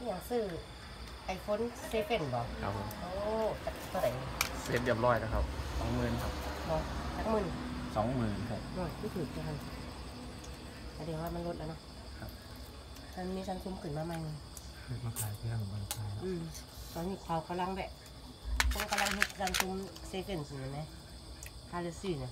อย่างซื้อiPhone 7บ่ครับผมโอ้เท่าไหร่เสร็จเรียบร้อยแล้วครับ20,000ครับบ่สักหมื่น 20,000ครับไม่ถูกจังแสดงว่ามันลดแล้วเนาะครับมันมีซัมซุงขึ้นมาใหม่มาขายเพื่อนมาขายตอนนี้เขากำลังแบบเขากำลังเฮ็ดซัมซุง7สินะฮาร์ดซี่เนี่ย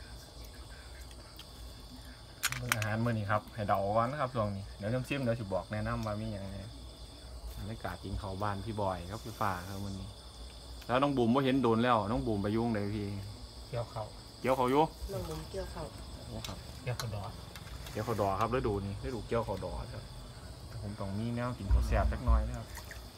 อาหารมื้อนี้ครับให้เดาก่อนนะครับช่วงนี้เดี๋ยวชิมเดี๋ยวสิบอกแนะนำว่ามีอย่างไรบรรยากาศกินข้าวบ้านพี่บอยครับพี่ฟ้าครับวันนี้แล้วน้องบุ๋มบ่เห็นโดนแล้วน้องบุ๋มไปยุ่งเลยพี่เกี่ยวเขาอยู่น้องบุ๋มเกี่ยวเขาโอ้ครับเกี่ยวเขาดอครับฤดูนี้ฤดูเกี่ยวข้าวดอครับผมต้องมีแนวกินข้าวแซ่บสักหน่อยนะครับ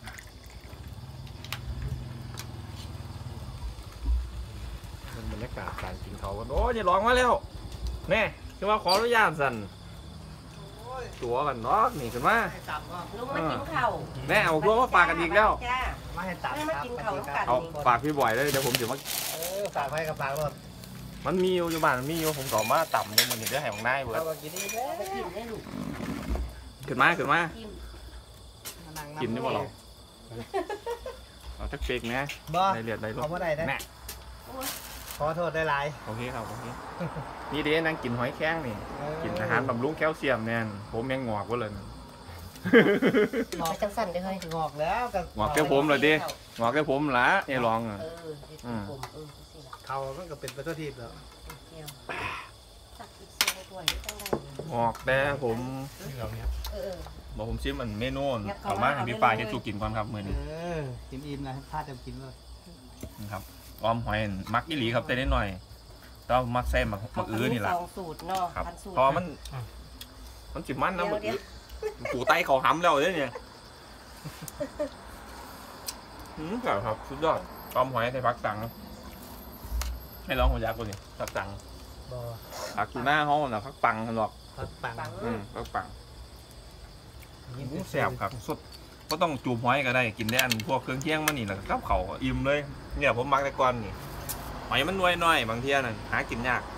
เป็นบรรยากาศการกินข้าวกันโอ้ยร้องมาแล้วแน่คือว่าขออนุญาตสั่นตัวกันเนาะนี่ขึ้นมาลุงมากินข้าวแน่เอาตัวมาฝากกันอีกแล้วมาให้ตัดมากินข้าวกันเอาฝากพี่บ่อยเลยเดี๋ยวผมจะมาฝากไว้กับฝากรถมันมีอยู่บ้านมันมีอยู่ผมก็มาต่ำเลยมันเดี๋ยวให้ของนายเบิดกินได้ลูกขึ้นมากินได้บ่เราเอาจักเป๊กนะได้เลือดได้รถเอาเมื่อไหร่นะขอโทษได้หลายโอเคครับโอเคนี่เด้นั่งกินหอยแข้งนี่กินอาหารบำรุงแคลเซียมเนี่ยผมยังงอกว่าเลยงอกจังสั่นได้เลยงอกแล้วกับงอกแค่ผมเลยดิงอกแค่ผมละไอ้ลองเขามันก็เป็นประตูทิพย์แล้วงอกแต่ผมบอกผมชิมมันเมนูขอมาให้พี่ปลาให้สูกินก่อนครับมื้อนี้กินอิ่มนะพลาดจะกินเลยครับออมหอยมักอีหลีครับแต่นิดหน่อยต้องมักแซ่บมักอื้อนี่แหละครับพอมันจิมันนะมักอื้อปูไตเขาห้ำแล้วเนี่ยครับสุดยอดออมหอยใส่ผักตังให้ลองหัวยักษ์ก่อนนี่ผักตังผักอยู่หน้าห้องนะผักปังหรอกผักปังแซ่บครับสดก็ต้องจูบหอยก็ได้กินได้อันพวกเครื่องเคียงมันนี่แหละกับเขาอิ่มเลยเนี่ยผมมักแต่ก่อนนี่หอยมันน้อยบางทีนั่นหากินยาก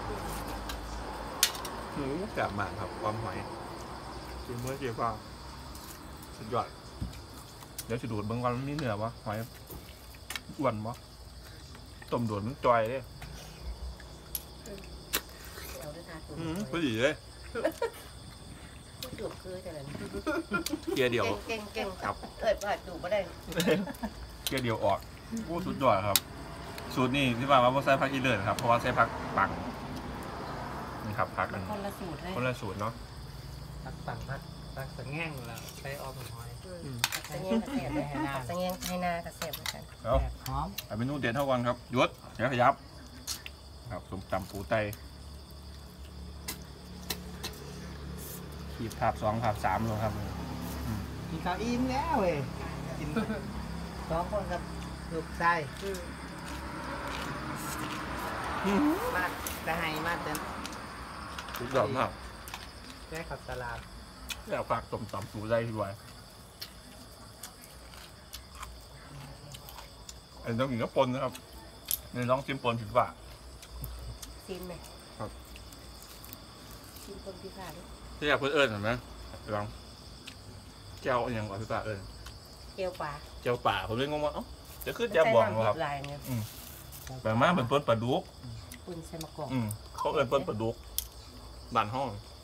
แซ่บมากครับความหอยกินเมื่อกี้ก็สุดยอดเดี๋ยวจะดูดบางวันมันมีเนื้อวะหอยอ้วนวะต้มดูดมันจอยเลยพอดีเลยดูคือแต่ละเกียร์เดียวเก่งครับดูไม่ได้เกียร์เดียวออกโอ้สุดยอดครับสูตรนี้ที่ว่าใส่ผักอีเลิศครับเพราะว่าใส่ผักปังนี่ครับผักกันคนละสูตรเนาะผักปังผักสะแง่งแล้วใช้ออมหอยสะแง่งกระเสียบสะแง่งให้หน้ากระเสียบเหมือนกันหอมเมนูเด็ดเท่ากันครับยศเสียขยับครับส้มตำปูไตขีดภาพ2ภาพ3เลยครับกินข้าวอิ่มแล้วเว้ยกิน2 คนกับลูกชายมาจะให้มาเดินสุดยอดมากแม่ขับตลาดแล้วฝากส้มตำปูไตที่ไว้อันนี้ต้องกินกับปนนะครับในน้องชิมปนผิดว่าชิมไหมครับชิมปนพิซซ่าด้วยที่อยากเพื่อนเอิญเห็นไหมลองเจ้าอย่างกว่าพี่ป่าเอิญเจียวป่าผมเลยงงว่าจะขึ้นจะบอกครับแบบมาเป็นปนปลาดุกคุณใส่มะกอกเขาเอิญปนปลาดุกบ้านห้อง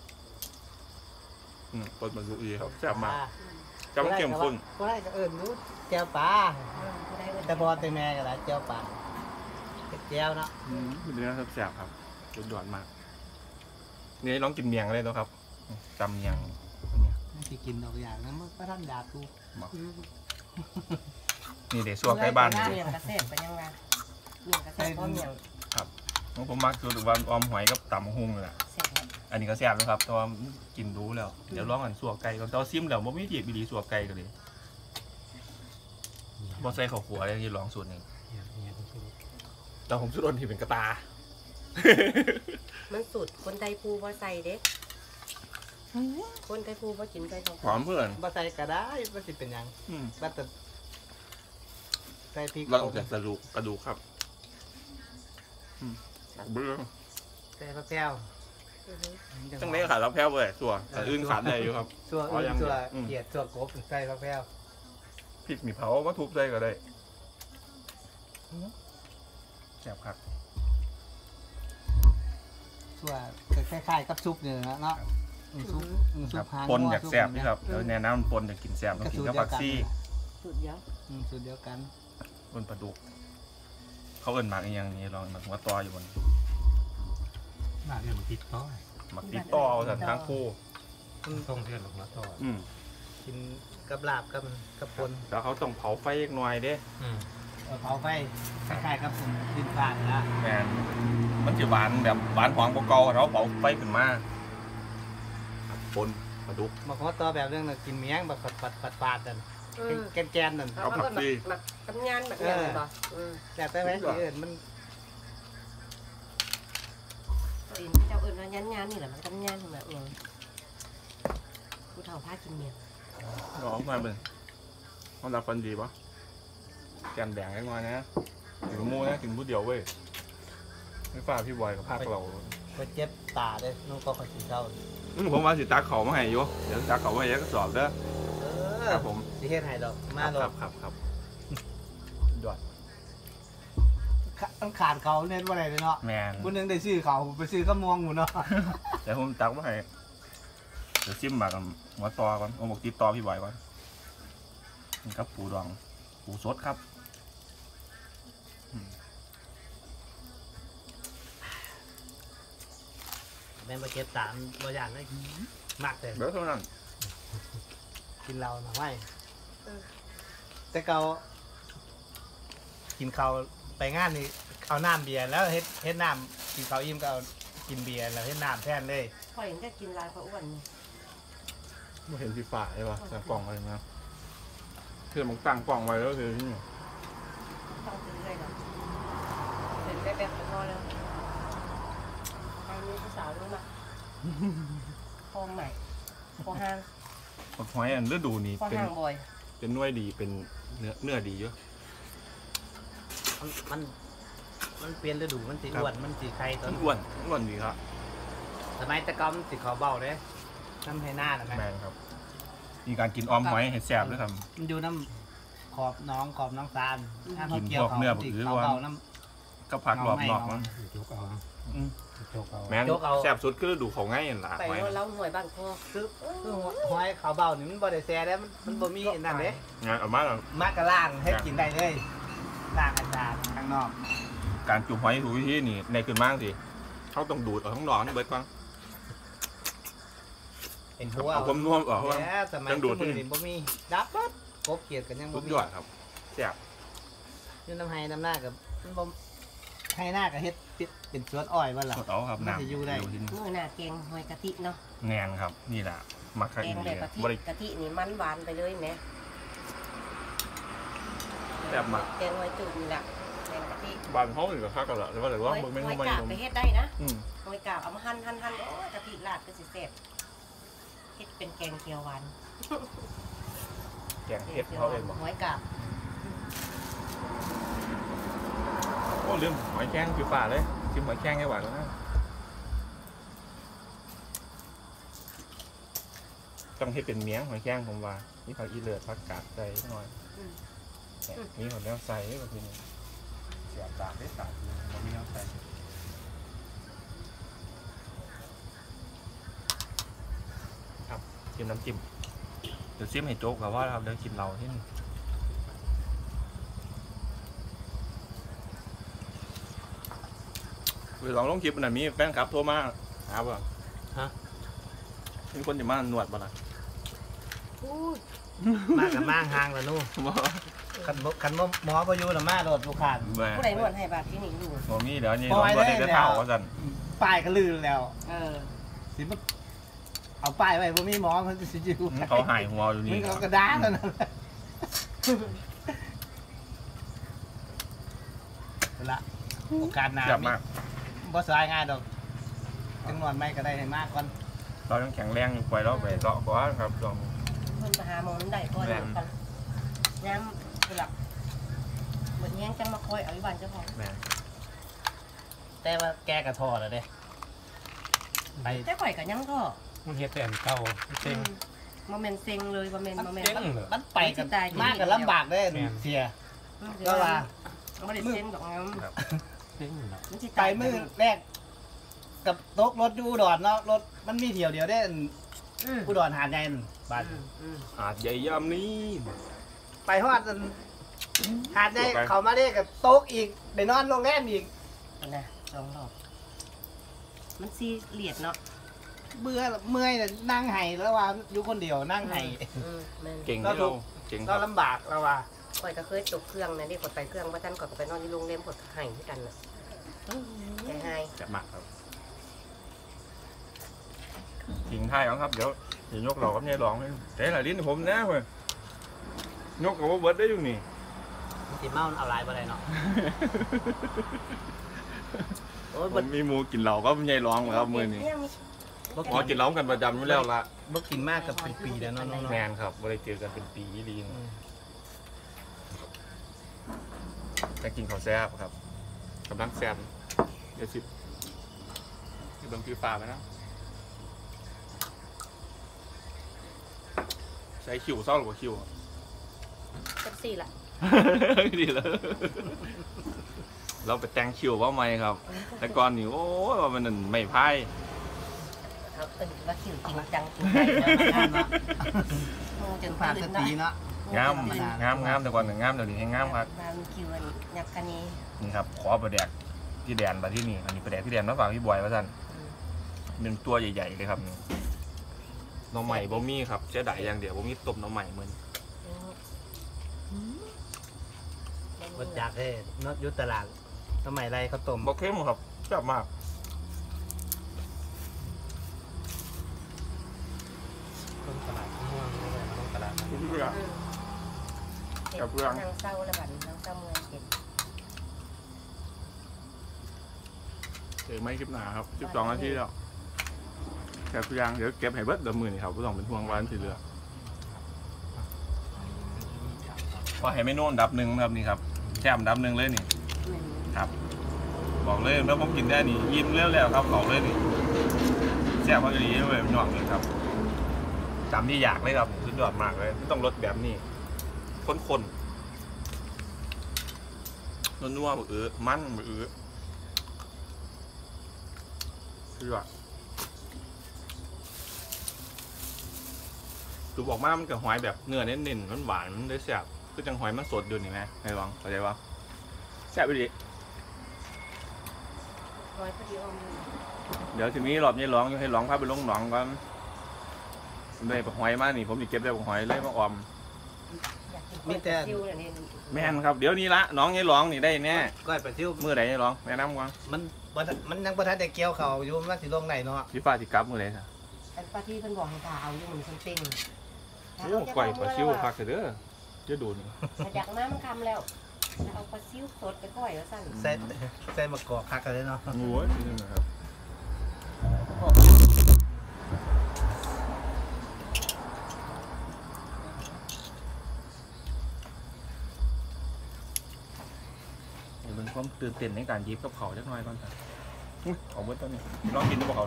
ปนปลาดุกอีครับแซ่บมากจะมันเข้มข้นก็ได้ก็เอิญรู้เจียวป่าแต่บอลแต่แม่ก็ได้เจียวป่าเจียวเนาะเนื้อแซ่บครับสุดยอดมากนี่ลองกินเมียงเลยนะครับจำเมียงที่กินดอกอย่างนั้นมันก็ท่านอยากดูนี่เดี๋ยวช่วงใกล้บ้านเมียงกระเซ็บไปยังไงเมียงกระเซ็บเพราะเมียงครับผมมักคือว่าออมหอยกับตำหุ่งแหละอันนี้ก็แซ่บนะครับแต่ว่ากินรู้แล้วเดี๋ยวลองกันสัวไก่ก่อนแต่ซิมแล้วบ่มีจีบบิลีสัวไก่กันเลยบ่ใส่ข้าวขัวเลยที่ลองสูตรนี้แต่ผมสูตรที่เป็นกระตามันสูตรคนไทยภูว่าใส่เด็กคนไทยภูว่ากินไก่ทองหอมเพื่อนว่าใส่ก็ได้ว่าสิเป็นยังว่าแต่ใส่พริกเราจะกระดูกครับเบื้องใส่ผักแพรวตั้งนี้ขาดผักแพรวเลยส่วนอื่นขาดได้อยู่ครับส่วนเกียดส่วนกบใส่ผักแพรวพริกมีเผามาทุบใส่ก็ได้แซ่บครับส่วนคล้ายๆกับซุปเนี่ยเนาะซุปครับหางปนอยากแซ่บนี่ครับแล้วแนะนำปนอยากกินแซ่บต้องกินกับผักซี่สุดเดียวสูตรเดียวกันปนปลาดุกเขาเอิ้นหมักอีหยังนี่ลองหมักหัวตออยู่บนหน้าเดือนติดต่อหมักติดต่อเอาสันทางคู่ต้องเดือนลงมาต่อกินกับลาบกับปนแล้วเขาต้องเผาไฟอีกหน่อยเด้เผาไฟคล้ายๆกับผมดินฟ้านี่ละแมนมันจะหวานแบบหวานหอมเก่าๆเราเผาไฟขึ้นมาปนปลาดุกมาขอต่อแบบเรื่องน่ะกินเมียงแบบปาดๆนั่นแกนๆนั่นเอาผักชีแบบทำงานแบบอย่างไรบ่แต่ไหมที่อื่นมันตัวเองเจ้าเอิญว่ายันงานนี่แหละมันทำงานแบบเองผู้เฒ่าพากินเมียร้องมาเป็นเขารับฟันดีปะแกนแดงให้มานะถึงมูนะถึงผู้เดียวเว้ยไม่ฝ่าพี่บอยกับภาคเราไปเจ็บตาเลยนุ่งก็คอยสีเศร้าผมว่าสิตาเขามาให้อยู่เดี๋ยวตาเขามาให้ก็สอบเด้อครับผมสิเฮ็ดให้ดอกมาดอครักบครับยอดต้องขาดเขาเน้นว่าอะไรเลยเนาะแมนคนนึงได้ซื้อเขาไปซื้อก็มองหมูเนาะแต่ผมตักมาให้เดี๋ยวซิมมากับหัวตอก่อนเอาหมกติดต่อพี่บอยก่อนนี่ครับปูดองปูสดครับแม่นไปเก็บตามบ่อย่างเลยมากแต่เดี๋ยวเท่านั้นกินเราหน่อไม่แต่เกากินเขาวไปงานนี่เอาน้ำเบียร์แล้วเฮ็ดน้ำกินเขาวอิ่มก็เอากินเบียร์แล้วเฮ็ดน้ำแทนเลยพอเห็นก็กินลายพระอ้วนนี่ไม่เห็นพี่ฝ่าใช่ปะแต่กล่องอะไรนะคือมันตั้งกล่องไว้แล้วคือนี่ต้องซื้อเลยนะเห็นแบบพอแล้วทางนี้ผู้สาวรู้มั้ยคลองใหม่คลองห้างผักหอยอันฤดูนี้คลองเป็นห้างบ่อยเป็นหน่วยดีเป็นเนื้อดีเยอะมันเปลี่ยนฤดูมันสิอ้วนมันสิไข่ตอนอ้วนดีครับสมัยตะกอมสิขอเบาเลยน้ำให้หน้าน่ะแม่แมนครับมีการกินออมหอยให้แซ่บด้วยครับมันอยู่น้ำขอบน้องซานถ้ากิเขานเกี่ยวพวกเขาเนื้อสิหรือเขาว่าเบาน้ก็ผักรอบนอกมั้งจกเอาจกเอาแมนแซ่บสุดคือฤดูเขาง่ายอย่างละไปหอยเล่าหน่วยบ้านคอำคือหอยเขาเบานี่มันบ่ได้แซ่แล้วมันบ่มีนั่นเด้งานออกมาแล้วมากกะล่างให้กินได้เลยล่างอาจารย์ข้างนอกการจุ่มหอยถูกวิธีนี่ในขึ้นมากสิเขาต้องดูดเอาทั้งหลอดนี่เบิดก่อนเป็นหัวเอาความนุ่มออกแย่สมัยต้องดูดมือนี่บ่มีดับปั๊บกบเกียดกันยังสุบ่ดมียอดครับแซ่บอยู่น้ำไห้น้ำหน้ากับมันบ่ให้หน้ากับเฮ็ดเป็นสวนอ้อยบ่ล่ะสดเอาครับมันจะอยู่ได้ที่นี่เมื่อหน้าแกงหอยกะทิเนาะแนนครับนี่แหละมักขัดแกอีงกแบเลบยกะทิบริกะทินี่มันหวานไปเลยแหมแซ่บมากแกงหอยจุ่มนี่แหละแกงกะทิบานเขาหนึ่งกับข้าวกันละแต่ว่าแต่ว่ามึงไม่หอรู้ยไม่กาบรู้ไปเฮ็ดได้นะอืมหอยกาบเอามาหั่นโอ้ยกะทิราดก็สิแซ่บเฮ็ดเป็นแกงเขียวหวานแกงเห็ดเขาเองบอกหอยกาบโอ้ลืมหอยแข้งคือป่าเลยชิมหอยแข้งให้หวานแล้วนะต้องให้เป็นเมียงหอยแข้งผมว่านี่ผักอีเลือดผักกาดใส่หน่อยนี่หัวแนวใส่แบบนี้เสียบตากได้ตากผมมีแนวใส่ครับจิ้มน้ำจิ้มเดี๋ยวซิมให้โจ๊กกับว่าเราเดี๋ยวกินเราที่นี่ลองลงคลิปอันนี้แฟนคลับโทรมาหาบ่มีคนจะมาหนวดบ่ล่ะมากับมางห่างแล้วนู่นคันหมอบ่อยู่น่ะมาโดดลูกค้าผู้ใดนวดให้บาดที่นี่ดูผมมีเดี๋ยวนี้เราได้เท่าว่าสันป้ายก็ลือแล้ว สิมาเอาป้ายไว้บ่มีหมอมันสิอยู่เขาหายหัวอยู่มันี่นก็กระด้างนั่นแหละละโอกาสหน้าเจ็บมากบ่สายง่ายดอกจังนอนไม่ก็ได้ให้มากก่อนเราต้องแข็งแรงปล่อยเราไปเลาะก่อนครับช่วงเพิ่นมาหาหมอนั้นได้ก่อนเดียวกันย้ำคือหลักเหมือนแย้งจังมาคอยเอาอีบ้านเจ้าของแม่แต่ว่าแกกระทอแล้วเด้ไปแต่ข่อยก็ยังก็มันเฮ็ดแต่อันเก่าเต็งมาเมนเซ็งเลยมาเมนมาเมนมันไปกันมากกันลำบากได้เสียก็ว่าไม่ได้เซ็งดอกงั้นเด้งเนาะมันสิไปมือแรกกับตกรถอยู่อุดรเนาะรถมันมีเที่ยวเดียวได้อุดรหาดใหญ่บ้านอาจใหญ่ยามนี้ไปฮอดหาดใหญ่เขามาได้กับโต๊ะอีกไปนอนโรงแรมอีกนะ2 รอบมันซีเลียดเนาะเมื่อยนั่งไห้แล้วว่าอยู่คนเดียวนั่งไห้เก่งที่เราเก่งคก็รับลำบากแล้วว่าข่อยก็เคยตกเครื่องนะนี่ข่อยไปเครื่องว่าท่านข่อยก็ไปนอนที่โรงแรมข่อยก็ให้ด้วยกันน่ะใจให้จะมากครับทิ้งท้ายเอาครับเดี๋ยวยกเรากับยายหลองให้แต่ละลิ้นผมนะเพื่อนยกกับว่าเบิร์ดได้อยู่นี่กินเมาเอาลายอะไรเนาะโอ้ยผมมีหมูกินเหล้าก็ยายหลองครับมือนี้พอกินเหล้ากันประจำอยู่แล้วละบ่กินมากกับเป็นปีแล้วเนาะแมนครับไม่ได้เจอกันเป็นปีดีจะกินข้าวแซ่บครับกำลังแซ่บเดี๋ยวสิเบิ่งคือฟ้าไปนะใช้คิวเศร้าหรือว่าคิว 14ล่ะดีเลยเราไปแต่งคิวว่าไหมครับ แต่ก่อนนี่โอ้ยว่ามันนั่นไม่พายครับว่าคิวจริงจังจนผ่านสติเนาะงามแต่ก่อนงามเดี๋ยวนี้ให้งามครับมามีคิวยักษ์กันนี้นี่ครับขอประแดกที่แดนมาที่นี่อันนี้ประแดกที่แดนมาฝากพี่บอยว่าท่านเป็นตัวใหญ่ๆเลยครับน้องใหม่บ่มีครับเสียดายอย่างเดียวบ่มีต้มน้องใหม่เหมือนบดจากให้นอดยุตลาดสมัยไรเขาต้มบ่เข้มครับแซ่บมากต้นตลาดม่วงเลยมาต้นตลาดทุกเรื่องนางเศร้าละบัดนางเศร้าเมื่อยเจ็บเดี๋ยวไม่คลิปหนาครับ12 นาทีแล้วแค่ทุกอย่างเดี๋ยวเก็บให้เบิดเดี๋ยวมือนี่ครับบ่ต้องเป็นห่วงวันสีเหลือพอให้ไม่โน่นดับหนึ่งครับนี่ครับแจ่มดับหนึ่งเลยนี่ครับบอกเลยเมื่อผมกินได้นี่ยิ้มแล้วครับบอกเลยนี่แซ่บพอดีเลยหน่องเลยครับจำที่อยากเลยครับสุดยอดมากเลยไม่ต้องรสแบบนี้ข้นๆนัวๆมือมันมือสุดยอดดูบอกมามันกับหอยแบบเนื้อเน้นๆหวานๆมันได้แซ่บคือจังหอยมันสดอยู่นี่ไหมไอ้ลองเข้าใจปะแซ่บไปดิร้อยพอดีอมเดี๋ยวทีนี้รอบนี้ร้องให้ร้องพาไปลงหนองก่อนได้ปลาหอยมานี่ผมจะเก็บได้ปลาหอยเลยมาออม แม่นครับเดี๋ยวนี้ละน้องยายร้องนี่ได้แน่ก้อยไปซิ่วมือไหนยายร้องแนะนำก่อนมันยังประทัดแต่เกี่ยวเขาอยู่มันสิลงไหนเนาะพี่ฟ้าสิกลับมือไหนซะอันป้าที่เพิ่นบอกให้ตาเอาอยู่มันเต็งโอ้ก่อยปลาชิวพักเด้อจะดูนี่อยากมามันคำแล้วเอาปลาซิวสดไปก้อยแล้วสั่นใส่มะกอกคักกันเลยเนาะโอ้ยนี่นะครับเป็นความตื่นเต้นในการยิบกับเขาเล็กน้อยก่อนครับของเบิร์ตตัวนี้ลองกินดูบ่เขา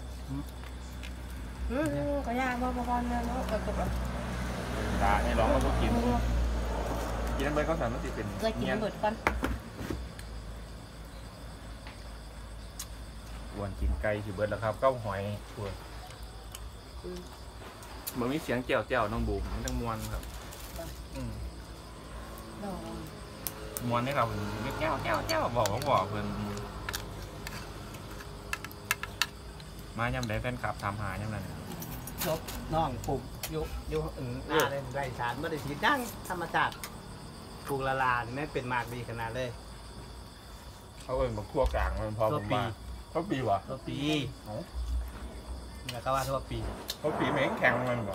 ก็ยากบ่ๆเนาะก็ตกตาให้ร้องแล้วก็กินกินเบิร์ตก็สามารถติดเป็นเคยกินเบิดก่อนวนกินไก่สิเบิร์ตแล้วครับเก้าหอยตัวเมื่อมีเสียงแจ่วน้องบูมมันทั้งมวนครับมวนนี่ครับแก้วบอกเพิ่นมาย่ำได้แฟนคลับถามหาย่ำนั้นจบน้องปลูกอยู่หน้าเลยไรสารไม่ได้ฉีดดั้งธรรมชาติปลูกละลานี่ไม่เป็นมากดีขนาดเลยเขาเป็นแบบทั่วกลางมันพอผมว่าเขาปีวะทั่วปีแล้วก็ว่าทั่วปีเขาปีเหม็นแข็งมันบ่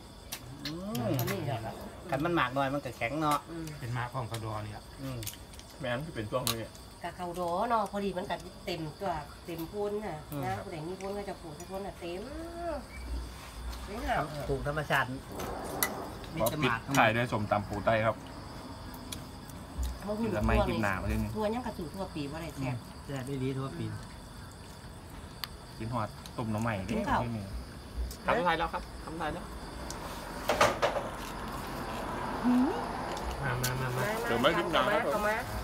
ขันมันหมากหน่อยมันก็แข็งเนาะเป็นมาของกระดอเนี่ยแม่นที่เป็นช่วงนี้กะเขาโดเนาะพอดีมันกัเต็มตัวเต็มพูนน่ะนะแต่นี่พูนก็จะปลูกทุกคนน่ะเต็มไม่หาปลูกธรรมชาติมีขอจะหปิดมากถ่ายด้วยสมตำปูไตครับเขาหุ่นจะไม่กินหนาไปเลยนี่ทั่วยังกระสุนทั่วปีว่าอะไรแซ่บจะได้ดีทั่วปีกินหอดต้มน้ำใหม่ดิกินข้าวทำไทยแล้วครับทำไทยแล้วมาเข้ามา